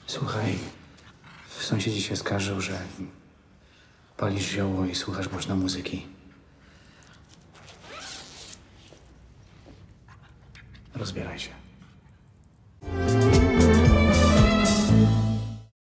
Słuchaj, sąsiedzi się skarżą, że palisz zioło i słuchasz głośno muzyki. Rozbieraj się.